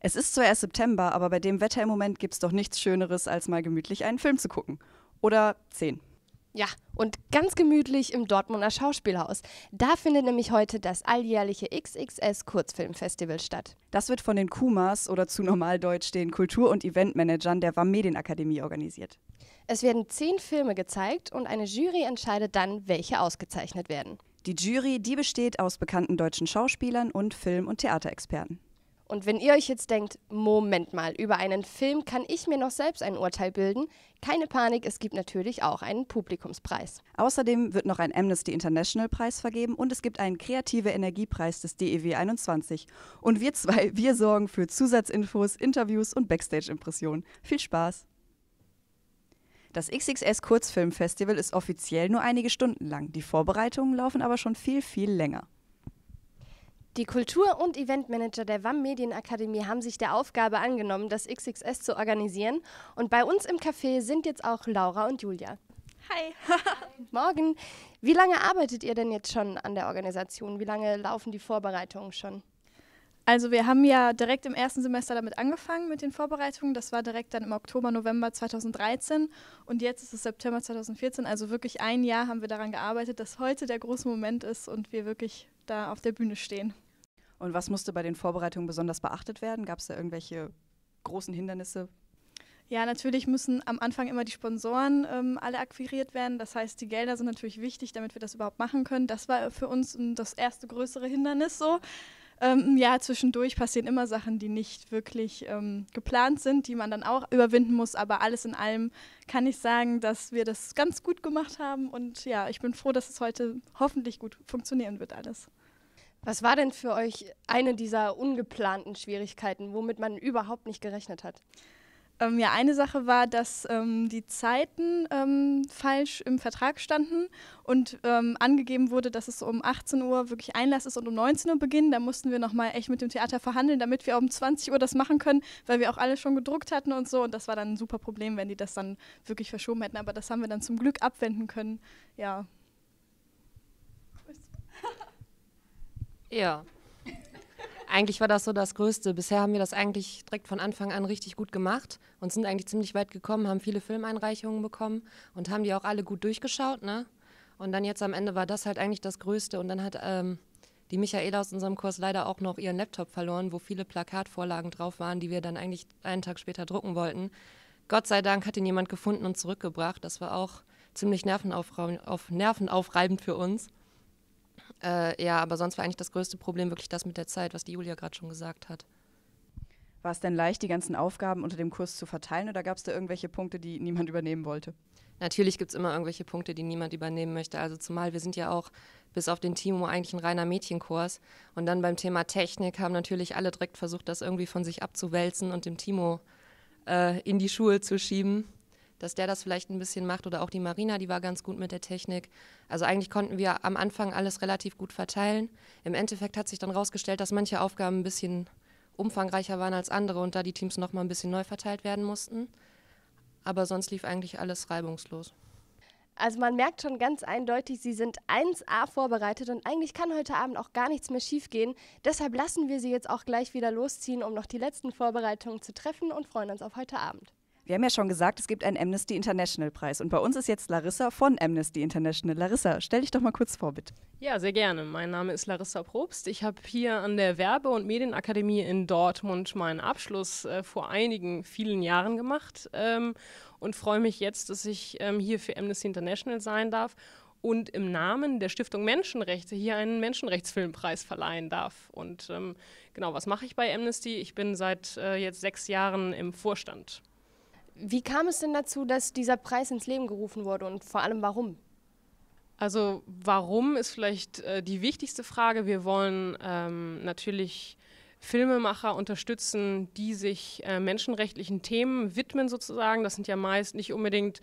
Es ist zwar erst September, aber bei dem Wetter im Moment gibt's doch nichts Schöneres, als mal gemütlich einen Film zu gucken. Oder 10. Ja, und ganz gemütlich im Dortmunder Schauspielhaus. Da findet nämlich heute das alljährliche XXS Kurzfilmfestival statt. Das wird von den KUMAs oder zu Normaldeutsch den Kultur- und Eventmanagern der WAM Medienakademie organisiert. Es werden 10 Filme gezeigt und eine Jury entscheidet dann, welche ausgezeichnet werden. Die Jury, die besteht aus bekannten deutschen Schauspielern und Film- und Theaterexperten. Und wenn ihr euch jetzt denkt, Moment mal, über einen Film kann ich mir noch selbst ein Urteil bilden, keine Panik, es gibt natürlich auch einen Publikumspreis. Außerdem wird noch ein Amnesty International Preis vergeben und es gibt einen Kreative Energiepreis des DEW 21. Und wir zwei, wir sorgen für Zusatzinfos, Interviews und Backstage-Impressionen. Viel Spaß! Das XXS Kurzfilmfestival ist offiziell nur einige Stunden lang. Die Vorbereitungen laufen aber schon viel, viel länger. Die Kultur- und Eventmanager der WAM Medienakademie haben sich der Aufgabe angenommen, das XXS zu organisieren. Und bei uns im Café sind jetzt auch Laura und Julia. Hi. Morgen. Wie lange arbeitet ihr denn jetzt schon an der Organisation? Wie lange laufen die Vorbereitungen schon? Also wir haben ja direkt im ersten Semester damit angefangen mit den Vorbereitungen. Das war direkt dann im Oktober, November 2013 und jetzt ist es September 2014. Also wirklich ein Jahr haben wir daran gearbeitet, dass heute der große Moment ist und wir wirklich da auf der Bühne stehen. Und was musste bei den Vorbereitungen besonders beachtet werden? Gab es da irgendwelche großen Hindernisse? Ja, natürlich müssen am Anfang immer die Sponsoren alle akquiriert werden. Das heißt, die Gelder sind natürlich wichtig, damit wir das überhaupt machen können. Das war für uns das erste größere Hindernis so. Ja, zwischendurch passieren immer Sachen, die nicht wirklich geplant sind, die man dann auch überwinden muss. Aber alles in allem kann ich sagen, dass wir das ganz gut gemacht haben. Und ja, ich bin froh, dass es heute hoffentlich gut funktionieren wird alles. Was war denn für euch eine dieser ungeplanten Schwierigkeiten, womit man überhaupt nicht gerechnet hat? Ja, eine Sache war, dass die Zeiten falsch im Vertrag standen und angegeben wurde, dass es so um 18 Uhr wirklich Einlass ist und um 19 Uhr Beginn. Da mussten wir nochmal echt mit dem Theater verhandeln, damit wir um 20 Uhr das machen können, weil wir auch alle schon gedruckt hatten und so. Und das war dann ein super Problem, wenn die das dann wirklich verschoben hätten. Aber das haben wir dann zum Glück abwenden können. Ja. Ja. Eigentlich war das so das Größte. Bisher haben wir das eigentlich direkt von Anfang an richtig gut gemacht und sind eigentlich ziemlich weit gekommen, haben viele Filmeinreichungen bekommen und haben die auch alle gut durchgeschaut, ne? Und dann jetzt am Ende war das halt eigentlich das Größte. Und dann hat die Michaela aus unserem Kurs leider auch noch ihren Laptop verloren, wo viele Plakatvorlagen drauf waren, die wir dann eigentlich einen Tag später drucken wollten. Gott sei Dank hat ihn jemand gefunden und zurückgebracht. Das war auch ziemlich nervenaufreibend für uns. Ja, aber sonst war eigentlich das größte Problem wirklich das mit der Zeit, was die Julia gerade schon gesagt hat. War es denn leicht, die ganzen Aufgaben unter dem Kurs zu verteilen oder gab es da irgendwelche Punkte, die niemand übernehmen wollte? Natürlich gibt es immer irgendwelche Punkte, die niemand übernehmen möchte. Also zumal wir sind ja auch bis auf den Timo eigentlich ein reiner Mädchenkurs. Und dann beim Thema Technik haben natürlich alle direkt versucht, das irgendwie von sich abzuwälzen und dem Timo in die Schuhe zu schieben, dass der das vielleicht ein bisschen macht. Oder auch die Marina, die war ganz gut mit der Technik. Also eigentlich konnten wir am Anfang alles relativ gut verteilen. Im Endeffekt hat sich dann rausgestellt, dass manche Aufgaben ein bisschen umfangreicher waren als andere und da die Teams noch mal ein bisschen neu verteilt werden mussten. Aber sonst lief eigentlich alles reibungslos. Also man merkt schon ganz eindeutig, Sie sind 1A vorbereitet und eigentlich kann heute Abend auch gar nichts mehr schiefgehen. Deshalb lassen wir Sie jetzt auch gleich wieder losziehen, um noch die letzten Vorbereitungen zu treffen und freuen uns auf heute Abend. Wir haben ja schon gesagt, es gibt einen Amnesty International Preis. Und bei uns ist jetzt Larissa von Amnesty International. Larissa, stell dich doch mal kurz vor, bitte. Ja, sehr gerne. Mein Name ist Larissa Probst. Ich habe hier an der Werbe- und Medienakademie in Dortmund meinen Abschluss vor vielen Jahren gemacht und freue mich jetzt, dass ich hier für Amnesty International sein darf und im Namen der Stiftung Menschenrechte hier einen Menschenrechtsfilmpreis verleihen darf. Und genau, was mache ich bei Amnesty? Ich bin seit jetzt 6 Jahren im Vorstand. Wie kam es denn dazu, dass dieser Preis ins Leben gerufen wurde und vor allem warum? Also warum ist vielleicht die wichtigste Frage. Wir wollen natürlich Filmemacher unterstützen, die sich menschenrechtlichen Themen widmen sozusagen. Das sind ja meist nicht unbedingt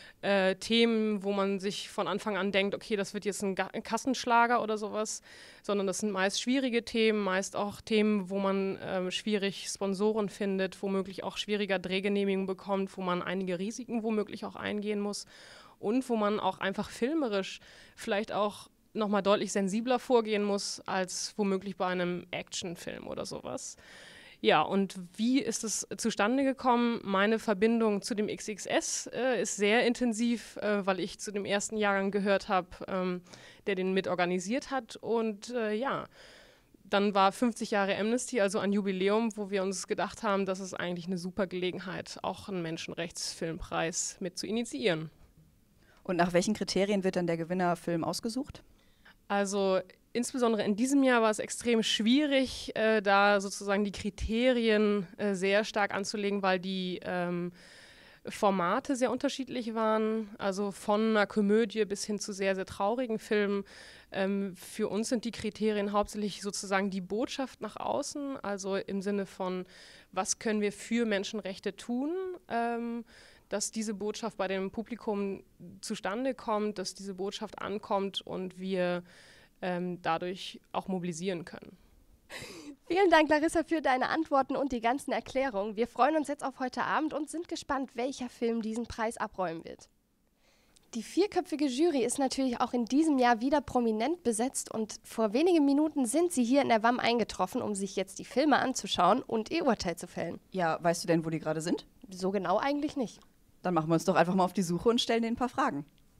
Themen, wo man sich von Anfang an denkt, okay, das wird jetzt ein Kassenschlager oder sowas, sondern das sind meist schwierige Themen, meist auch Themen, wo man schwierig Sponsoren findet, womöglich auch schwieriger Drehgenehmigungen bekommt, wo man einige Risiken womöglich auch eingehen muss und wo man auch einfach filmerisch vielleicht auch nochmal deutlich sensibler vorgehen muss als womöglich bei einem Actionfilm oder sowas. Ja, und wie ist es zustande gekommen? Meine Verbindung zu dem XXS ist sehr intensiv, weil ich zu dem ersten Jahrgang gehört habe, der den mitorganisiert hat. Und ja, dann war 50 Jahre Amnesty, also ein Jubiläum, wo wir uns gedacht haben, das ist eigentlich eine super Gelegenheit, auch einen Menschenrechtsfilmpreis mit zu initiieren. Und nach welchen Kriterien wird dann der Gewinnerfilm ausgesucht? Also insbesondere in diesem Jahr war es extrem schwierig, da sozusagen die Kriterien sehr stark anzulegen, weil die Formate sehr unterschiedlich waren, also von einer Komödie bis hin zu sehr, sehr traurigen Filmen. Für uns sind die Kriterien hauptsächlich sozusagen die Botschaft nach außen, also im Sinne von, was können wir für Menschenrechte tun, dass diese Botschaft bei dem Publikum zustande kommt, dass diese Botschaft ankommt und wir dadurch auch mobilisieren können. Vielen Dank, Larissa, für deine Antworten und die ganzen Erklärungen. Wir freuen uns jetzt auf heute Abend und sind gespannt, welcher Film diesen Preis abräumen wird. Die vierköpfige Jury ist natürlich auch in diesem Jahr wieder prominent besetzt und vor wenigen Minuten sind sie hier in der WAM eingetroffen, um sich jetzt die Filme anzuschauen und ihr Urteil zu fällen. Ja, weißt du denn, wo die gerade sind? So genau eigentlich nicht. Dann machen wir uns doch einfach mal auf die Suche und stellen denen ein paar Fragen.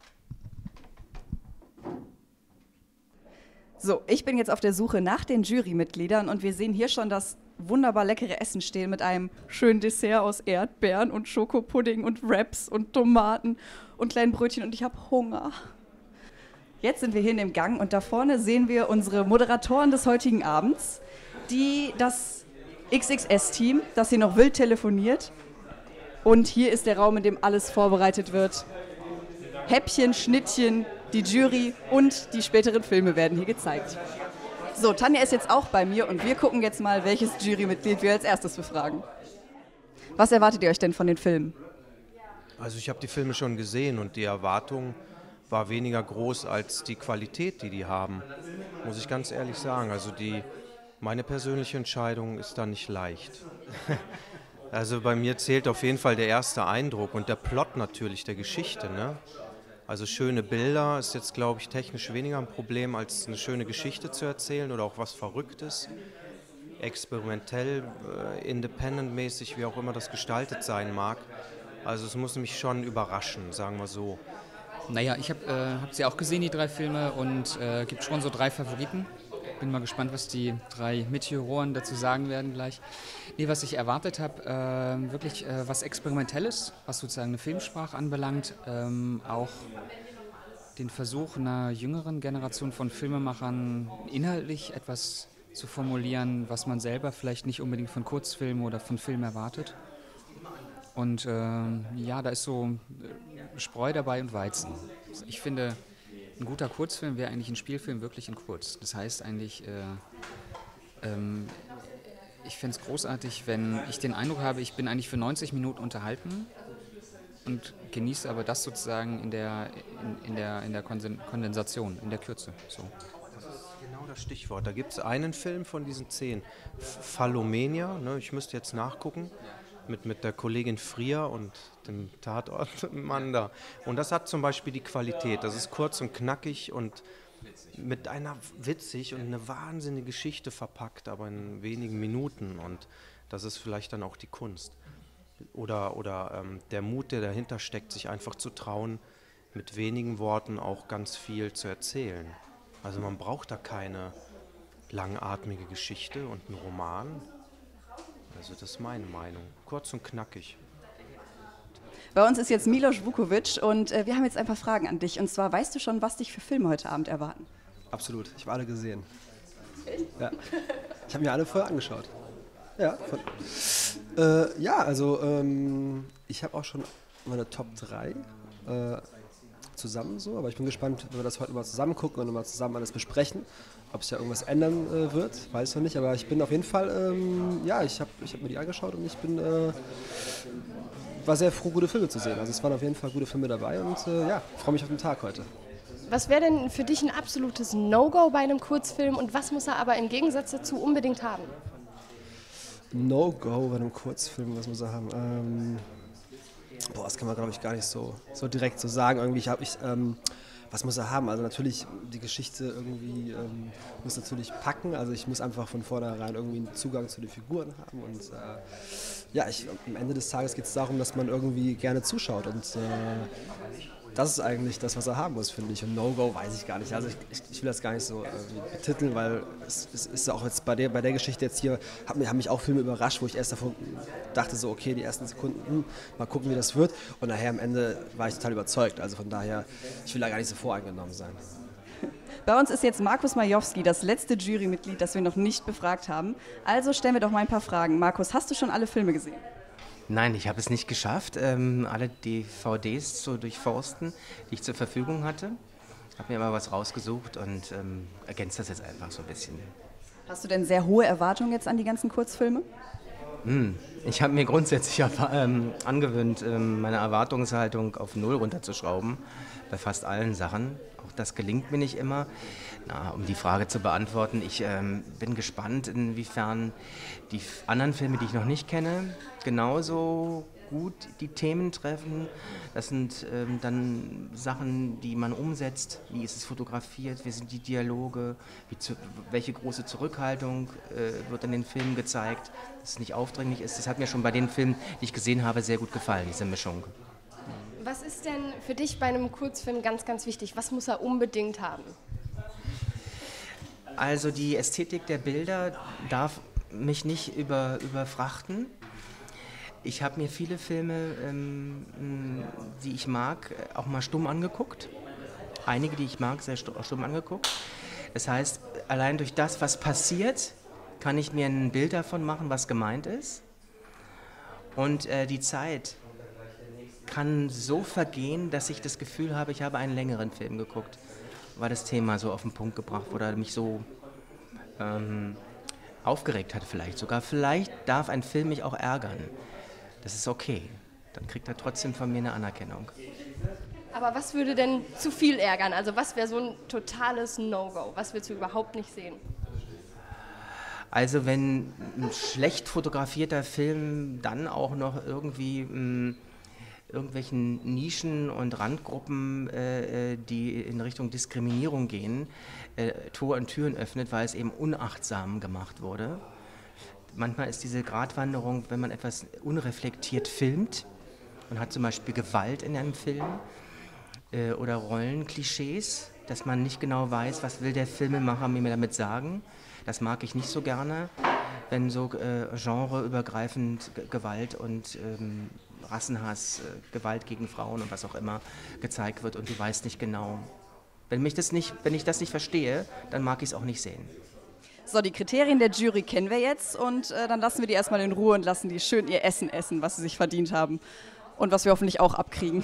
So, ich bin jetzt auf der Suche nach den Jurymitgliedern und wir sehen hier schon das wunderbar leckere Essen stehen mit einem schönen Dessert aus Erdbeeren und Schokopudding und Wraps und Tomaten und kleinen Brötchen und ich habe Hunger. Jetzt sind wir hier in dem Gang und da vorne sehen wir unsere Moderatoren des heutigen Abends, das XXS-Team, das hier noch wild telefoniert. Und hier ist der Raum, in dem alles vorbereitet wird. Häppchen, Schnittchen, die Jury und die späteren Filme werden hier gezeigt. So, Tanja ist jetzt auch bei mir und wir gucken jetzt mal, welches Jurymitglied wir als erstes befragen. Was erwartet ihr euch denn von den Filmen? Also ich habe die Filme schon gesehen und die Erwartung war weniger groß als die Qualität, die haben, muss ich ganz ehrlich sagen. Also meine persönliche Entscheidung ist da nicht leicht. Also bei mir zählt auf jeden Fall der erste Eindruck und der Plot natürlich der Geschichte, ne? Also schöne Bilder ist jetzt, glaube ich, technisch weniger ein Problem, als eine schöne Geschichte zu erzählen oder auch was Verrücktes. Experimentell, independent-mäßig, wie auch immer das gestaltet sein mag. Also es muss mich schon überraschen, sagen wir so. Naja, ich hab sie auch gesehen, die 3 Filme, und gibt schon so 3 Favoriten. Bin mal gespannt, was die 3 Mitjuroren dazu sagen werden gleich. Nee, was ich erwartet habe, wirklich was Experimentelles, was sozusagen eine Filmsprache anbelangt. Auch den Versuch einer jüngeren Generation von Filmemachern inhaltlich etwas zu formulieren, was man selber vielleicht nicht unbedingt von Kurzfilmen oder von Filmen erwartet. Und ja, da ist so Spreu dabei und Weizen. Ich finde, ein guter Kurzfilm wäre eigentlich ein Spielfilm wirklich in kurz. Das heißt eigentlich, ich fände es großartig, wenn ich den Eindruck habe, ich bin eigentlich für 90 Minuten unterhalten und genieße aber das sozusagen in der Kondensation, in der Kürze. So. Das ist genau das Stichwort. Da gibt es einen Film von diesen 10, Phallomenia, ne, ich müsste jetzt nachgucken. Mit der Kollegin Frier und dem Tatortmann da. Und das hat zum Beispiel die Qualität. Das ist kurz und knackig und mit einer witzig und eine wahnsinnige Geschichte verpackt, aber in wenigen Minuten. Und das ist vielleicht dann auch die Kunst. Oder der Mut, der dahinter steckt, sich einfach zu trauen, mit wenigen Worten auch ganz viel zu erzählen. Also man braucht da keine langatmige Geschichte und einen Roman. Also das ist meine Meinung. Kurz und knackig. Bei uns ist jetzt Milos Vukovic und wir haben jetzt ein paar Fragen an dich. Und zwar, weißt du schon, was dich für Filme heute Abend erwarten? Absolut, ich habe alle gesehen. Ja. Ich habe mir alle vorher angeschaut. Ja, ich habe auch schon meine Top 3 zusammen so, aber ich bin gespannt, wenn wir das heute mal zusammen gucken und mal zusammen alles besprechen. Ob sich ja irgendwas ändern wird, weiß ich noch nicht, aber ich bin auf jeden Fall, ich hab mir die angeschaut und ich war sehr froh, gute Filme zu sehen. Also es waren auf jeden Fall gute Filme dabei und freue mich auf den Tag heute. Was wäre denn für dich ein absolutes No-Go bei einem Kurzfilm und was muss er aber im Gegensatz dazu unbedingt haben? No-Go bei einem Kurzfilm, was muss er haben? Das kann man, glaube ich, gar nicht so direkt so sagen. Irgendwie was muss er haben? Also natürlich, die Geschichte irgendwie muss natürlich packen. Also ich muss einfach von vornherein irgendwie einen Zugang zu den Figuren haben. Und am Ende des Tages geht es darum, dass man irgendwie gerne zuschaut. Und das ist eigentlich das, was er haben muss, finde ich. Und No-Go weiß ich gar nicht. Also ich will das gar nicht so betiteln, weil es ist auch jetzt bei der Geschichte jetzt hier, haben mich auch Filme überrascht, wo ich erst davon dachte, so okay, die ersten Sekunden, mal gucken, wie das wird. Und nachher am Ende war ich total überzeugt. Also von daher, ich will da gar nicht so voreingenommen sein. Bei uns ist jetzt Markus Majowski, das letzte Jurymitglied, das wir noch nicht befragt haben. Also stellen wir doch mal ein paar Fragen. Markus, hast du schon alle Filme gesehen? Nein, ich habe es nicht geschafft, alle DVDs zu durchforsten, die ich zur Verfügung hatte. Ich habe mir aber was rausgesucht und ergänze das jetzt einfach so ein bisschen. Hast du denn sehr hohe Erwartungen jetzt an die ganzen Kurzfilme? Ich habe mir grundsätzlich angewöhnt, meine Erwartungshaltung auf 0 runterzuschrauben, bei fast allen Sachen. Auch das gelingt mir nicht immer. Um die Frage zu beantworten, ich bin gespannt, inwiefern die anderen Filme, die ich noch nicht kenne, genauso gut die Themen treffen. Das sind dann Sachen, die man umsetzt. Wie ist es fotografiert? Wie sind die Dialoge? Welche große Zurückhaltung wird in den Filmen gezeigt? Dass es nicht aufdringlich ist. Das hat mir schon bei den Filmen, die ich gesehen habe, sehr gut gefallen, diese Mischung. Was ist denn für dich bei einem Kurzfilm ganz, ganz wichtig? Was muss er unbedingt haben? Also die Ästhetik der Bilder darf mich nicht überfrachten. Ich habe mir viele Filme, die ich mag, auch mal stumm angeguckt. Einige, die ich mag, sehr stumm angeguckt. Das heißt, allein durch das, was passiert, kann ich mir ein Bild davon machen, was gemeint ist. Und die Zeit kann so vergehen, dass ich das Gefühl habe, ich habe einen längeren Film geguckt, weil das Thema so auf den Punkt gebracht wurde, mich so aufgeregt hat vielleicht sogar. Vielleicht darf ein Film mich auch ärgern. Das ist okay. Dann kriegt er trotzdem von mir eine Anerkennung. Aber was würde denn zu viel ärgern? Also was wäre so ein totales No-Go? Was willst du überhaupt nicht sehen? Also wenn ein schlecht fotografierter Film dann auch noch irgendwie irgendwelchen Nischen und Randgruppen, die in Richtung Diskriminierung gehen, Tor und Türen öffnet, weil es eben unachtsam gemacht wurde. Manchmal ist diese Gratwanderung, wenn man etwas unreflektiert filmt und hat zum Beispiel Gewalt in einem Film oder Rollenklischees, dass man nicht genau weiß, was will der Filmemacher mir damit sagen. Das mag ich nicht so gerne, wenn so genreübergreifend Gewalt und Rassenhass, Gewalt gegen Frauen und was auch immer gezeigt wird und du weißt nicht genau. Wenn ich das nicht verstehe, dann mag ich es auch nicht sehen. So, die Kriterien der Jury kennen wir jetzt und dann lassen wir die erstmal in Ruhe und lassen die schön ihr Essen essen, was sie sich verdient haben und was wir hoffentlich auch abkriegen.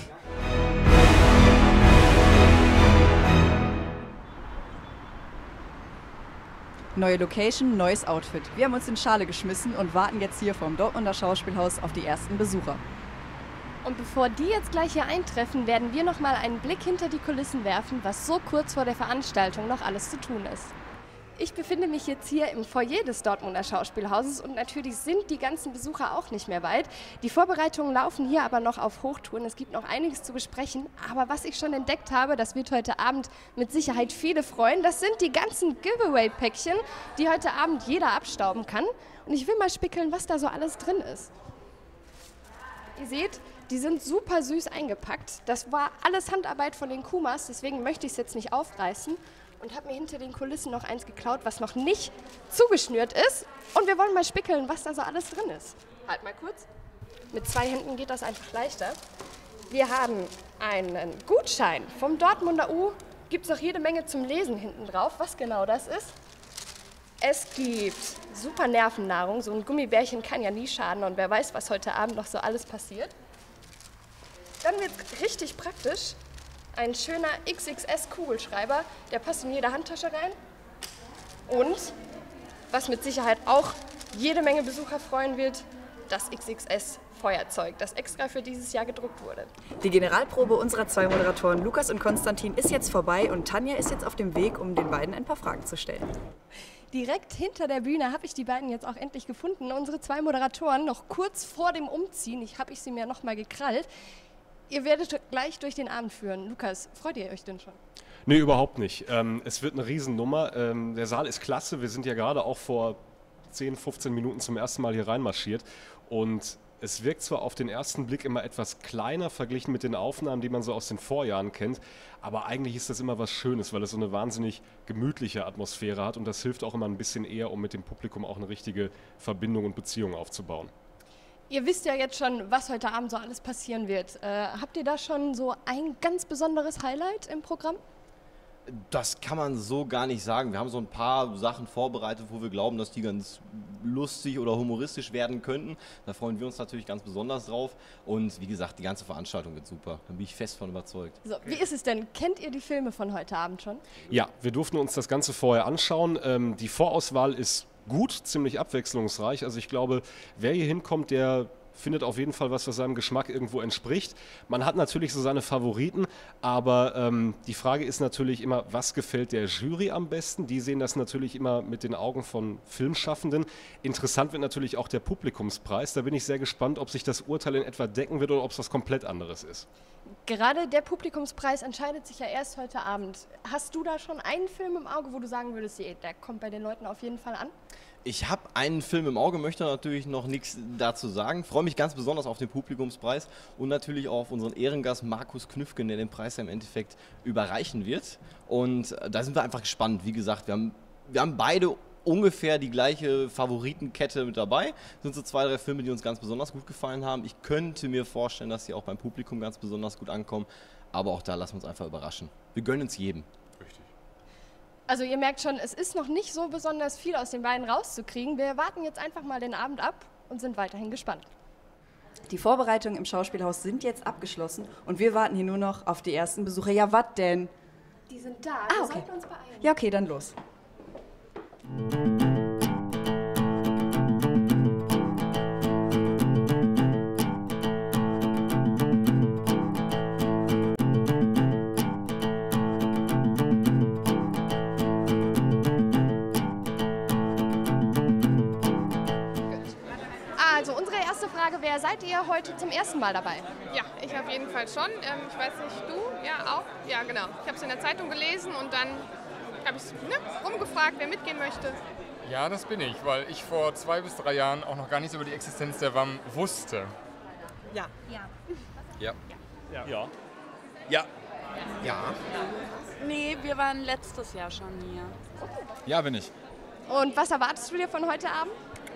Neue Location, neues Outfit. Wir haben uns in Schale geschmissen und warten jetzt hier vom Dortmunder Schauspielhaus auf die ersten Besucher. Und bevor die jetzt gleich hier eintreffen, werden wir noch mal einen Blick hinter die Kulissen werfen, was so kurz vor der Veranstaltung noch alles zu tun ist. Ich befinde mich jetzt hier im Foyer des Dortmunder Schauspielhauses und natürlich sind die ganzen Besucher auch nicht mehr weit. Die Vorbereitungen laufen hier aber noch auf Hochtouren. Es gibt noch einiges zu besprechen, aber was ich schon entdeckt habe, das wird heute Abend mit Sicherheit viele freuen, das sind die ganzen Giveaway-Päckchen, die heute Abend jeder abstauben kann. Und ich will mal spickeln, was da so alles drin ist. Ihr seht, die sind super süß eingepackt. Das war alles Handarbeit von den Kumas, deswegen möchte ich es jetzt nicht aufreißen. Und habe mir hinter den Kulissen noch eins geklaut, was noch nicht zugeschnürt ist. Und wir wollen mal spickeln, was da so alles drin ist. Halt mal kurz. Mit 2 Händen geht das einfach leichter. Wir haben einen Gutschein vom Dortmunder U. Gibt es auch jede Menge zum Lesen hinten drauf, was genau das ist. Es gibt super Nervennahrung. So ein Gummibärchen kann ja nie schaden. Und wer weiß, was heute Abend noch so alles passiert. Dann wird es richtig praktisch. Ein schöner XXS-Kugelschreiber, der passt in jede Handtasche rein. Und, was mit Sicherheit auch jede Menge Besucher freuen wird, das XXS-Feuerzeug, das extra für dieses Jahr gedruckt wurde. Die Generalprobe unserer 2 Moderatoren Lukas und Konstantin ist jetzt vorbei und Tanja ist jetzt auf dem Weg, um den beiden ein paar Fragen zu stellen. Direkt hinter der Bühne habe ich die beiden jetzt auch endlich gefunden. Unsere 2 Moderatoren, noch kurz vor dem Umziehen, habe ich sie mir noch mal gekrallt. Ihr werdet gleich durch den Abend führen. Lukas, freut ihr euch denn schon? Nee, überhaupt nicht. Es wird eine Riesennummer. Der Saal ist klasse. Wir sind ja gerade auch vor 10, 15 Minuten zum ersten Mal hier reinmarschiert. Und es wirkt zwar auf den ersten Blick immer etwas kleiner verglichen mit den Aufnahmen, die man so aus den Vorjahren kennt, aber eigentlich ist das immer was Schönes, weil es so eine wahnsinnig gemütliche Atmosphäre hat und das hilft auch immer ein bisschen eher, um mit dem Publikum auch eine richtige Verbindung und Beziehung aufzubauen. Ihr wisst ja jetzt schon, was heute Abend so alles passieren wird. Habt ihr da schon so ein ganz besonderes Highlight im Programm? Das kann man so gar nicht sagen. Wir haben so ein paar Sachen vorbereitet, wo wir glauben, dass die ganz lustig oder humoristisch werden könnten. Da freuen wir uns natürlich ganz besonders drauf. Und wie gesagt, die ganze Veranstaltung wird super. Da bin ich fest von überzeugt. So, wie ist es denn? Kennt ihr die Filme von heute Abend schon? Ja, wir durften uns das Ganze vorher anschauen. Die Vorauswahl ist gut, ziemlich abwechslungsreich. Also ich glaube, wer hier hinkommt, der findet auf jeden Fall was seinem Geschmack irgendwo entspricht. Man hat natürlich so seine Favoriten, aber die Frage ist natürlich immer, was gefällt der Jury am besten? Die sehen das natürlich immer mit den Augen von Filmschaffenden. Interessant wird natürlich auch der Publikumspreis. Da bin ich sehr gespannt, ob sich das Urteil in etwa decken wird oder ob es was komplett anderes ist. Gerade der Publikumspreis entscheidet sich ja erst heute Abend. Hast du da schon einen Film im Auge, wo du sagen würdest, der kommt bei den Leuten auf jeden Fall an? Ich habe einen Film im Auge, möchte natürlich noch nichts dazu sagen. Freue mich ganz besonders auf den Publikumspreis und natürlich auch auf unseren Ehrengast Markus Knüffgen, der den Preis ja im Endeffekt überreichen wird. Und da sind wir einfach gespannt. Wie gesagt, wir haben beide ungefähr die gleiche Favoritenkette mit dabei. Das sind so 2, 3 Filme, die uns ganz besonders gut gefallen haben. Ich könnte mir vorstellen, dass sie auch beim Publikum ganz besonders gut ankommen. Aber auch da lassen wir uns einfach überraschen. Wir gönnen es jedem. Also ihr merkt schon, es ist noch nicht so besonders viel aus den beiden rauszukriegen. Wir warten jetzt einfach mal den Abend ab und sind weiterhin gespannt. Die Vorbereitungen im Schauspielhaus sind jetzt abgeschlossen und wir warten hier nur noch auf die ersten Besucher. Ja, was denn? Die sind da, wir sollten uns beeilen. Ja, okay, dann los. Also unsere erste Frage wäre, seid ihr heute zum ersten Mal dabei? Ja, ich auf jeden Fall schon. Ich weiß nicht, du? Ja, auch? Ja, genau. Ich habe es in der Zeitung gelesen und dann habe ich rumgefragt, wer mitgehen möchte. Ja, das bin ich, weil ich vor 2 bis 3 Jahren auch noch gar nichts über die Existenz der WAM wusste. Ja. Ja. Ja. Ja. Ja. Ja. Nee, wir waren letztes Jahr schon hier. Ja, bin ich. Und was erwartest du dir von heute Abend?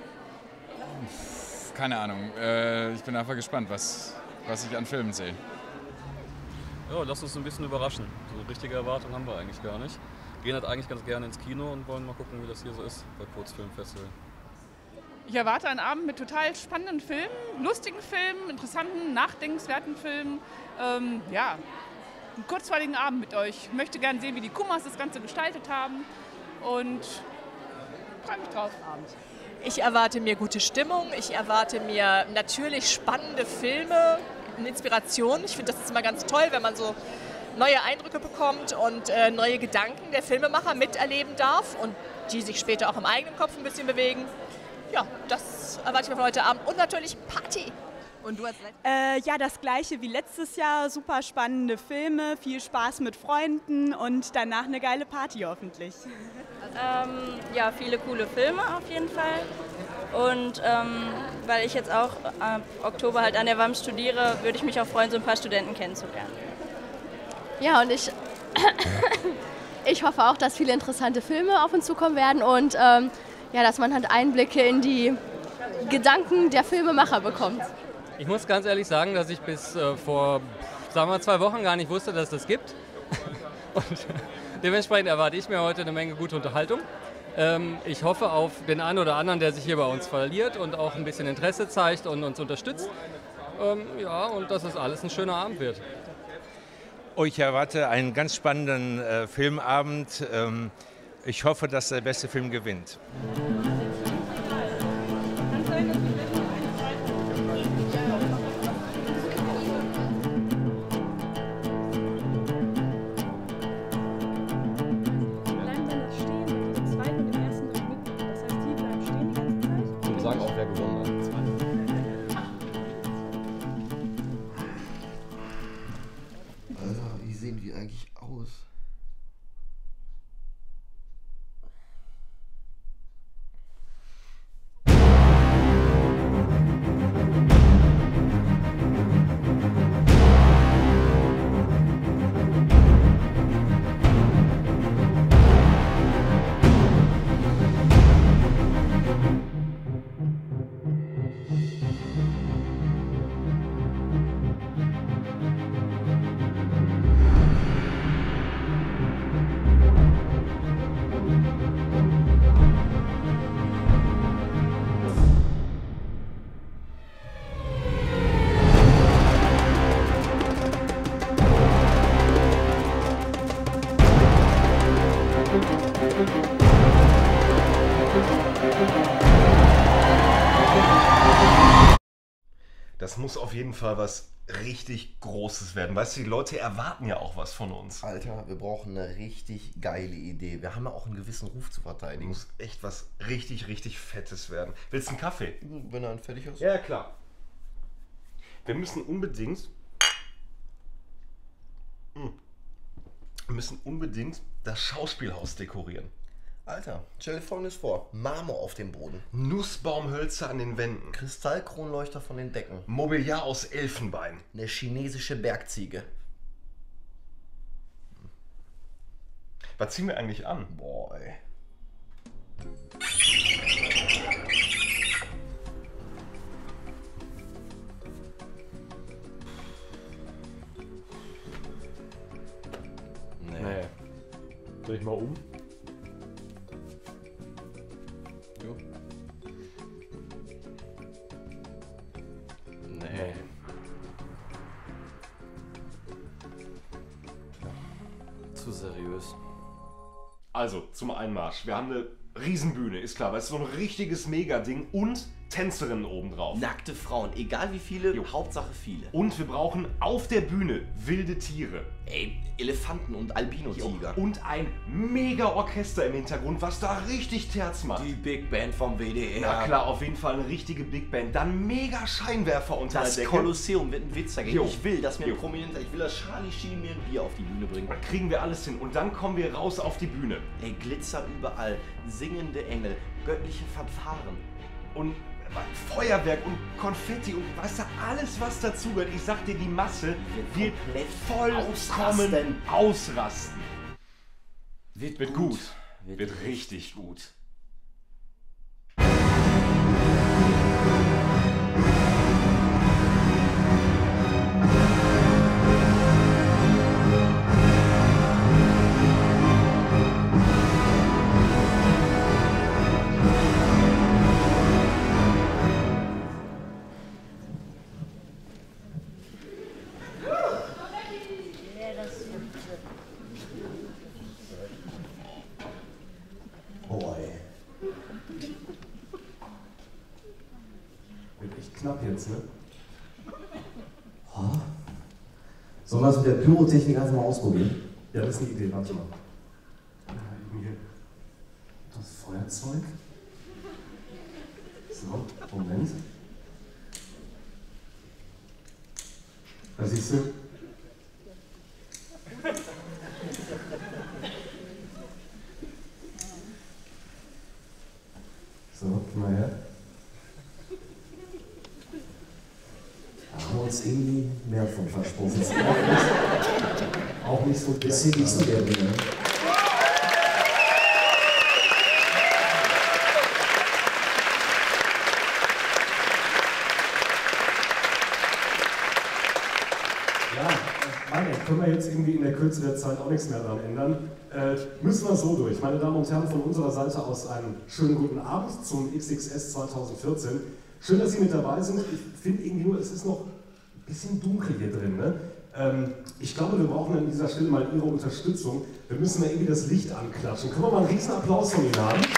Keine Ahnung. Ich bin einfach gespannt, was ich an Filmen sehe. Ja, lass uns ein bisschen überraschen. So richtige Erwartungen haben wir eigentlich gar nicht. Gehen halt eigentlich ganz gerne ins Kino und wollen mal gucken, wie das hier so ist bei Kurzfilmfestival. Ich erwarte einen Abend mit total spannenden Filmen, lustigen Filmen, interessanten, nachdenkenswerten Filmen. Ja, einen kurzweiligen Abend mit euch. Ich möchte gerne sehen, wie die Kumas das Ganze gestaltet haben und freue mich drauf. Ich erwarte mir gute Stimmung, ich erwarte mir natürlich spannende Filme, eine Inspiration. Ich finde, das ist immer ganz toll, wenn man so neue Eindrücke bekommt und neue Gedanken der Filmemacher miterleben darf und die sich später auch im eigenen Kopf ein bisschen bewegen. Ja, das erwarte ich mir von heute Abend und natürlich Party. Und du hast ja, das Gleiche wie letztes Jahr. Super spannende Filme, viel Spaß mit Freunden und danach eine geile Party hoffentlich. Ja, viele coole Filme auf jeden Fall. Und weil ich jetzt auch ab Oktober halt an der WAM studiere, würde ich mich auch freuen, so ein paar Studenten kennenzulernen. Ja, und ich hoffe auch, dass viele interessante Filme auf uns zukommen werden und ja, dass man halt Einblicke in die Gedanken der Filmemacher bekommt. Ich muss ganz ehrlich sagen, dass ich bis vor, sagen wir 2 Wochen gar nicht wusste, dass es das gibt. Und dementsprechend erwarte ich mir heute eine Menge gute Unterhaltung. Ich hoffe auf den einen oder anderen, der sich hier bei uns verliert und auch ein bisschen Interesse zeigt und uns unterstützt. Ja, und dass es alles ein schöner Abend wird. Oh, ich erwarte einen ganz spannenden Filmabend. Ich hoffe, dass der beste Film gewinnt. Wir sagen auch, wer gewonnen hat. Das muss auf jeden Fall was richtig Großes werden. Weißt du, die Leute erwarten ja auch was von uns. Alter, wir brauchen eine richtig geile Idee. Wir haben ja auch einen gewissen Ruf zu verteidigen. Muss echt was richtig, richtig Fettes werden. Willst du einen Kaffee? Wenn er dann fertig ist. Ja, klar. Wir müssen unbedingt das Schauspielhaus dekorieren. Alter, stell dir Folgendes vor. Marmor auf dem Boden. Nussbaumhölzer an den Wänden. Kristallkronleuchter von den Decken. Mobiliar aus Elfenbein. Eine chinesische Bergziege. Was ziehen wir eigentlich an? Boah, ey. Nee. Dreh ich mal um. Jo. Nee. Zu seriös. Also, zum Einmarsch. Wir haben eine Riesenbühne, ist klar, weil es so ein richtiges Megading und Tänzerinnen obendrauf. Nackte Frauen, egal wie viele, Hauptsache viele. Und wir brauchen auf der Bühne wilde Tiere. Ey, Elefanten und Albino-Tiger. Und ein Mega-Orchester im Hintergrund, was da richtig Terz macht. Die Big Band vom WDR. Na klar, auf jeden Fall eine richtige Big Band. Dann Mega-Scheinwerfer unter der Decke. Das Kolosseum wird ein Witz dagegen. Jo. Ich will, dass mir ein Prominenter, ich will, dass Charlie Sheen mir ein Bier auf die Bühne bringt. Dann kriegen wir alles hin und dann kommen wir raus auf die Bühne. Ey, Glitzer überall, singende Engel, göttliche Fanfaren. Und Feuerwerk und Konfetti und weißt du, alles was dazugehört. Ich sag dir, die Masse wird vollkommen ausrasten. Wird gut. Wird richtig gut. Knapp jetzt, ne? Sollen wir das mit der Pyrotechnik einfach mal ausprobieren? Ja, das ist eine Idee, warte mal. Hier das Feuerzeug. So, Moment. Da siehst du. So, geh mal her. Da haben wir uns irgendwie mehr von versprochen. Auch nicht so der. Ist hier nicht so der Dinge. Können wir jetzt irgendwie in der Kürze der Zeit auch nichts mehr daran ändern. Müssen wir so durch. Meine Damen und Herren, von unserer Seite aus einen schönen guten Abend zum XXS 2014. Schön, dass Sie mit dabei sind. Ich finde irgendwie nur, es ist noch ein bisschen dunkel hier drin. Ne? Ich glaube, wir brauchen an dieser Stelle mal Ihre Unterstützung. Wir müssen mal irgendwie das Licht anklatschen. Können wir mal einen riesen Applaus von Ihnen haben?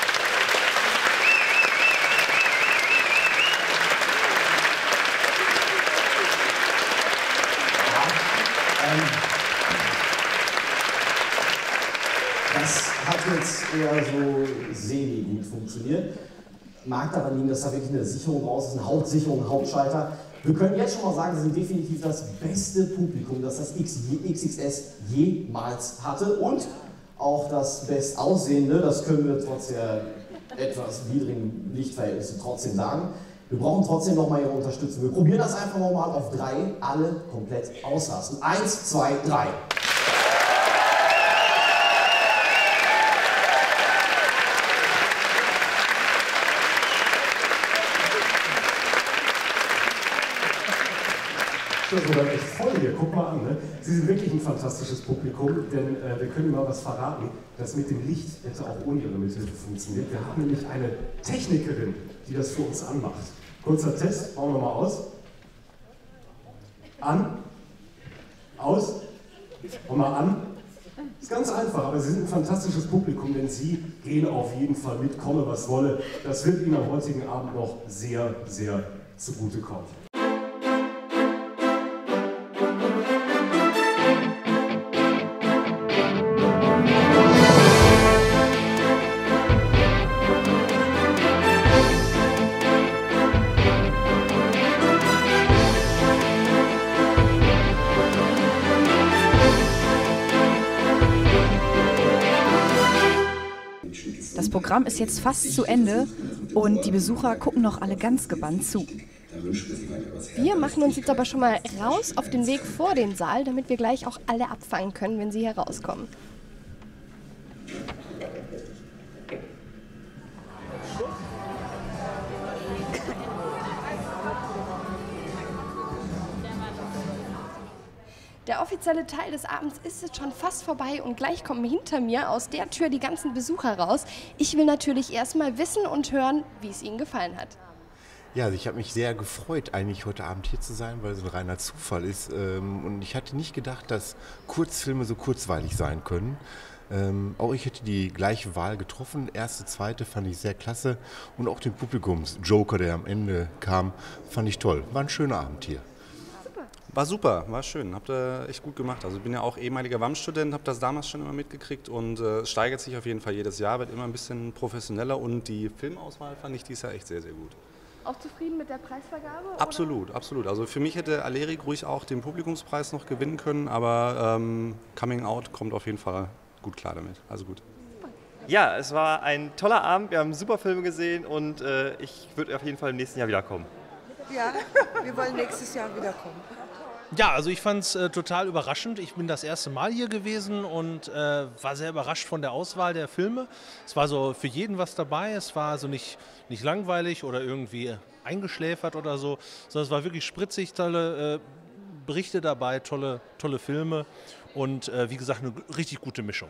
Das hat jetzt eher so semi-gut funktioniert. Mag daran liegen, dass da wirklich eine Sicherung raus ist, eine Hauptsicherung, ein Hauptschalter. Wir können jetzt schon mal sagen, wir sind definitiv das beste Publikum, das das XXS jemals hatte und auch das bestaussehende, das können wir trotz der etwas widrigen Lichtverhältnisse trotzdem sagen. Wir brauchen trotzdem nochmal Ihre Unterstützung. Wir probieren das einfach nochmal auf 3, alle komplett ausrasten. 1, 2, 3. Das ist sogar echt voll hier, guck mal an. Ne? Sie sind wirklich ein fantastisches Publikum, denn wir können Ihnen mal was verraten. Das mit dem Licht hätte auch ohne Ihre Mithilfe funktioniert. Wir haben nämlich eine Technikerin, die das für uns anmacht. Kurzer Test, bauen wir mal aus. An, aus, und mal an. Ist ganz einfach, aber Sie sind ein fantastisches Publikum, denn Sie gehen auf jeden Fall mit, komme was wolle. Das wird Ihnen am heutigen Abend noch sehr, sehr zugutekommen. Programm ist jetzt fast zu Ende und die Besucher gucken noch alle ganz gebannt zu. Wir machen uns jetzt aber schon mal raus auf den Weg vor den Saal, damit wir gleich auch alle abfangen können, wenn sie herauskommen. Der offizielle Teil des Abends ist jetzt schon fast vorbei und gleich kommen hinter mir aus der Tür die ganzen Besucher raus. Ich will natürlich erstmal wissen und hören, wie es ihnen gefallen hat. Ja, also ich habe mich sehr gefreut, eigentlich heute Abend hier zu sein, weil es ein reiner Zufall ist. Und ich hatte nicht gedacht, dass Kurzfilme so kurzweilig sein können. Auch ich hätte die gleiche Wahl getroffen. Erste, zweite fand ich sehr klasse. Und auch den Publikums-Joker, der am Ende kam, fand ich toll. War ein schöner Abend hier. War super, war schön, habt ihr echt gut gemacht. Also ich bin ja auch ehemaliger WAM-Student, habe das damals schon immer mitgekriegt und es steigert sich auf jeden Fall jedes Jahr, wird immer ein bisschen professioneller und die Filmauswahl fand ich dieses Jahr echt sehr, sehr gut. Auch zufrieden mit der Preisvergabe? Absolut, oder? Absolut. Also für mich hätte Alerik ruhig auch den Publikumspreis noch gewinnen können, aber Coming Out kommt auf jeden Fall gut klar damit. Also gut. Ja, es war ein toller Abend, wir haben super Filme gesehen und ich würde auf jeden Fall im nächsten Jahr wiederkommen. Ja, wir wollen nächstes Jahr wiederkommen. Ja, also ich fand es total überraschend. Ich bin das erste Mal hier gewesen und war sehr überrascht von der Auswahl der Filme. Es war so für jeden was dabei. Es war so nicht langweilig oder irgendwie eingeschläfert oder so, sondern es war wirklich spritzig, tolle Berichte dabei, tolle Filme und wie gesagt eine richtig gute Mischung.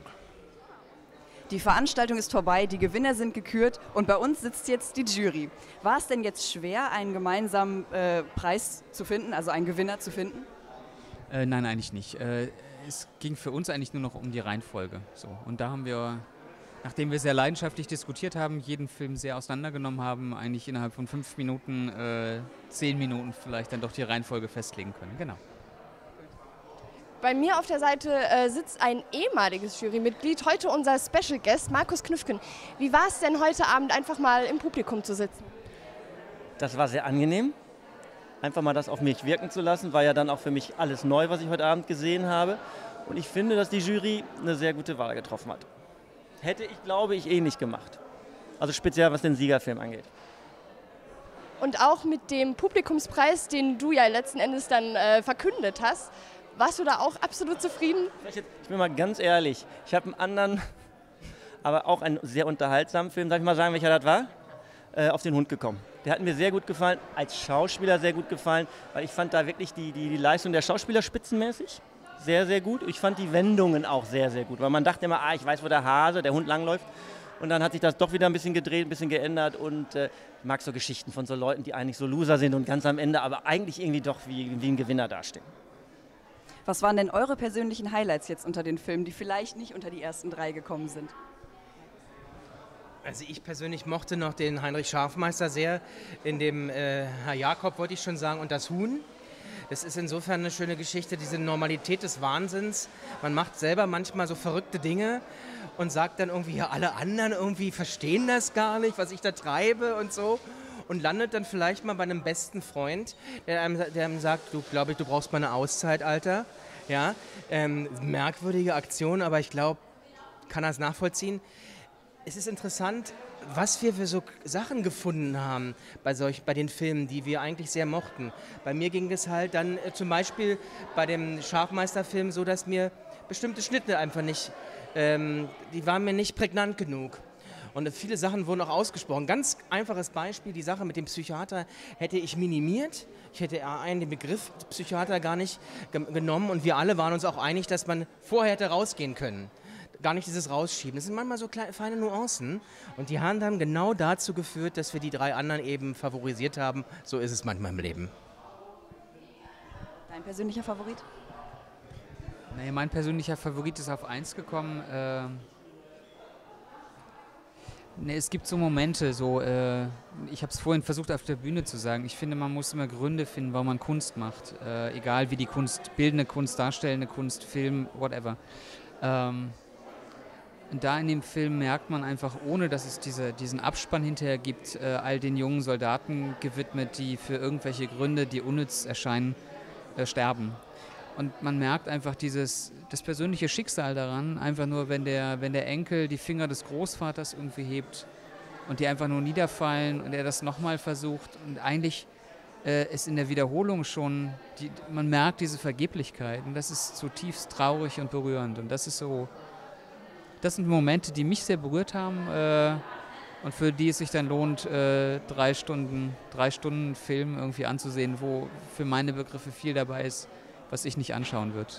Die Veranstaltung ist vorbei, die Gewinner sind gekürt und bei uns sitzt jetzt die Jury. War es denn jetzt schwer, einen gemeinsamen Preis zu finden, also einen Gewinner zu finden? Nein, eigentlich nicht. Es ging für uns eigentlich nur noch um die Reihenfolge. So. Und da haben wir, nachdem wir sehr leidenschaftlich diskutiert haben, jeden Film sehr auseinandergenommen haben, eigentlich innerhalb von 5 Minuten, 10 Minuten vielleicht dann doch die Reihenfolge festlegen können. Genau. Bei mir auf der Seite sitzt ein ehemaliges Jurymitglied, heute unser Special Guest, Markus Knüffgen. Wie war es denn heute Abend, einfach mal im Publikum zu sitzen? Das war sehr angenehm, einfach mal das auf mich wirken zu lassen. War ja dann auch für mich alles neu, was ich heute Abend gesehen habe. Und ich finde, dass die Jury eine sehr gute Wahl getroffen hat. Hätte ich, glaube ich, nicht gemacht. Also speziell, was den Siegerfilm angeht. Und auch mit dem Publikumspreis, den du ja letzten Endes dann verkündet hast, warst du da auch absolut zufrieden? Ich bin mal ganz ehrlich, ich habe einen anderen, aber auch einen sehr unterhaltsamen Film, darf ich mal sagen, welcher das war? Auf den Hund gekommen. Der hat mir sehr gut gefallen, als Schauspieler sehr gut gefallen, weil ich fand da wirklich die Leistung der Schauspieler spitzenmäßig sehr, sehr gut. Ich fand die Wendungen auch sehr, sehr gut, weil man dachte immer, ich weiß, wo der Hase, der Hund langläuft. Und dann hat sich das doch wieder ein bisschen gedreht, ein bisschen geändert und ich mag so Geschichten von so Leuten, die eigentlich so Loser sind und ganz am Ende aber eigentlich irgendwie doch wie ein Gewinner dastehen. Was waren denn eure persönlichen Highlights jetzt unter den Filmen, die vielleicht nicht unter die ersten 3 gekommen sind? Also ich persönlich mochte noch den Heinrich Schafmeister sehr, in dem Herr Jakob wollte ich schon sagen und das Huhn. Das ist insofern eine schöne Geschichte, diese Normalität des Wahnsinns. Man macht selber manchmal so verrückte Dinge und sagt dann irgendwie, ja, alle anderen irgendwie verstehen das gar nicht, was ich da treibe und so. Und landet dann vielleicht mal bei einem besten Freund, der einem sagt, du brauchst mal eine Auszeit, Alter. Ja, merkwürdige Aktion, aber ich glaube, kann das nachvollziehen. Es ist interessant, was wir für so Sachen gefunden haben bei den Filmen, die wir eigentlich sehr mochten. Bei mir ging es halt dann zum Beispiel bei dem Schafmeister-Film so, dass mir bestimmte Schnitte einfach nicht, die waren mir nicht prägnant genug. Und viele Sachen wurden auch ausgesprochen. Ganz einfaches Beispiel, die Sache mit dem Psychiater hätte ich minimiert. Ich hätte den Begriff Psychiater gar nicht genommen und wir alle waren uns auch einig, dass man vorher hätte rausgehen können. Gar nicht dieses Rausschieben. Das sind manchmal so kleine, feine Nuancen und die haben dann genau dazu geführt, dass wir die 3 anderen eben favorisiert haben. So ist es manchmal im Leben. Dein persönlicher Favorit? Nee, mein persönlicher Favorit ist auf 1 gekommen. Es gibt so Momente, ich habe es vorhin versucht auf der Bühne zu sagen, ich finde, man muss immer Gründe finden, warum man Kunst macht. Egal wie die Kunst, bildende Kunst, darstellende Kunst, Film, whatever. Und da in dem Film merkt man einfach, ohne dass es diesen Abspann hinterher gibt, all den jungen Soldaten gewidmet, die für irgendwelche Gründe, die unnütz erscheinen, sterben. Und man merkt einfach das persönliche Schicksal daran, einfach nur, wenn der Enkel die Finger des Großvaters irgendwie hebt und die einfach nur niederfallen und er das nochmal versucht und eigentlich ist in der Wiederholung schon, man merkt diese Vergeblichkeit und das ist zutiefst traurig und berührend und das sind Momente, die mich sehr berührt haben und für die es sich dann lohnt, 3 Stunden Film irgendwie anzusehen, wo für meine Begriffe viel dabei ist, was ich nicht anschauen würde.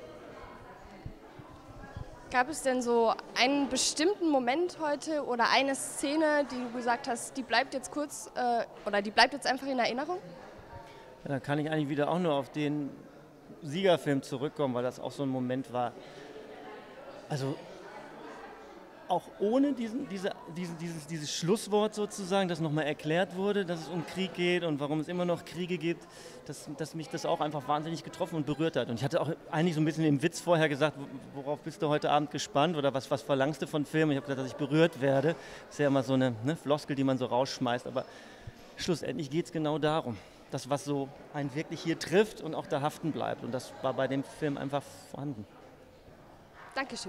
Gab es denn so einen bestimmten Moment heute oder eine Szene, die du gesagt hast, die bleibt jetzt die bleibt jetzt einfach in Erinnerung? Ja, da kann ich eigentlich wieder auch nur auf den Siegerfilm zurückkommen, weil das auch so ein Moment war. Also auch ohne dieses Schlusswort sozusagen, das nochmal erklärt wurde, dass es um Krieg geht und warum es immer noch Kriege gibt, dass mich das auch einfach wahnsinnig getroffen und berührt hat. Und ich hatte auch eigentlich so ein bisschen im Witz vorher gesagt, worauf bist du heute Abend gespannt oder was verlangst du von Filmen? Ich habe gesagt, dass ich berührt werde. Das ist ja immer so eine Floskel, die man so rausschmeißt, aber schlussendlich geht es genau darum. Das, was so einen wirklich hier trifft und auch da haften bleibt. Und das war bei dem Film einfach vorhanden. Dankeschön.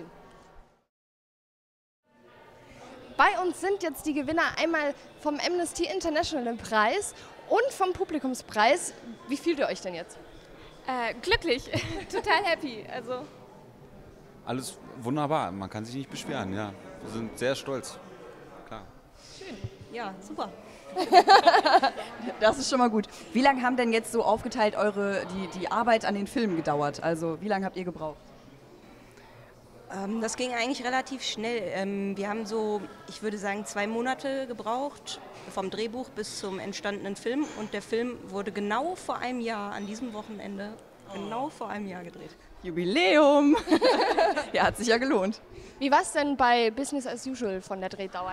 Bei uns sind jetzt die Gewinner einmal vom Amnesty International Preis und vom Publikumspreis. Wie fühlt ihr euch denn jetzt? Glücklich, total happy. Also alles wunderbar, man kann sich nicht beschweren, ja. Wir sind sehr stolz, klar. Schön, ja, super. Das ist schon mal gut. Wie lange haben denn jetzt so aufgeteilt die Arbeit an den Filmen gedauert? Also wie lange habt ihr gebraucht? Das ging eigentlich relativ schnell. Wir haben so, ich würde sagen, 2 Monate gebraucht, vom Drehbuch bis zum entstandenen Film. Und der Film wurde genau vor einem Jahr, an diesem Wochenende, genau vor einem Jahr gedreht. Jubiläum! Ja, hat sich ja gelohnt. Wie war es denn bei Business as Usual von der Drehdauer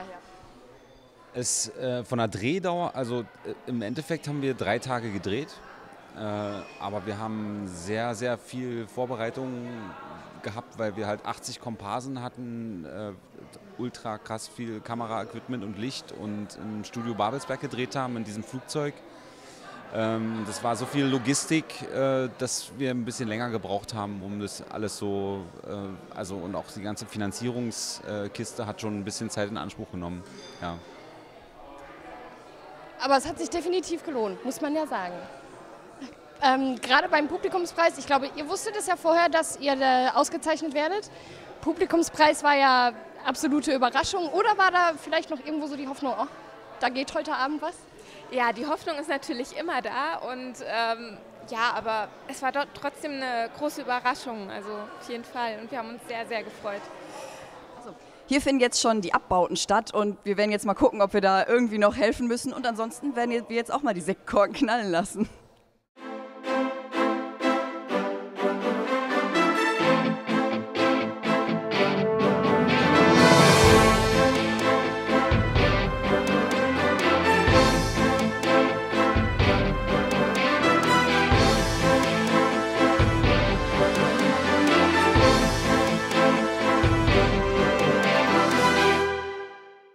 her? Von der Drehdauer, also im Endeffekt haben wir 3 Tage gedreht. Aber wir haben sehr, sehr viel Vorbereitung gehabt, weil wir halt 80 Komparsen hatten, ultra krass viel Kameraequipment und Licht und im Studio Babelsberg gedreht haben in diesem Flugzeug. Das war so viel Logistik, dass wir ein bisschen länger gebraucht haben, um das alles so, und auch die ganze Finanzierungskiste hat schon ein bisschen Zeit in Anspruch genommen. Ja. Aber es hat sich definitiv gelohnt, muss man ja sagen. Gerade beim Publikumspreis, ich glaube, ihr wusstet es ja vorher, dass ihr ausgezeichnet werdet. Publikumspreis war ja absolute Überraschung. Oder war da vielleicht noch irgendwo so die Hoffnung, oh, da geht heute Abend was? Ja, die Hoffnung ist natürlich immer da und ja, aber es war dort trotzdem eine große Überraschung, also auf jeden Fall. Und wir haben uns sehr, sehr gefreut. Hier finden jetzt schon die Abbauten statt und wir werden jetzt mal gucken, ob wir da irgendwie noch helfen müssen. Und ansonsten werden wir jetzt auch mal die Sektkorken knallen lassen.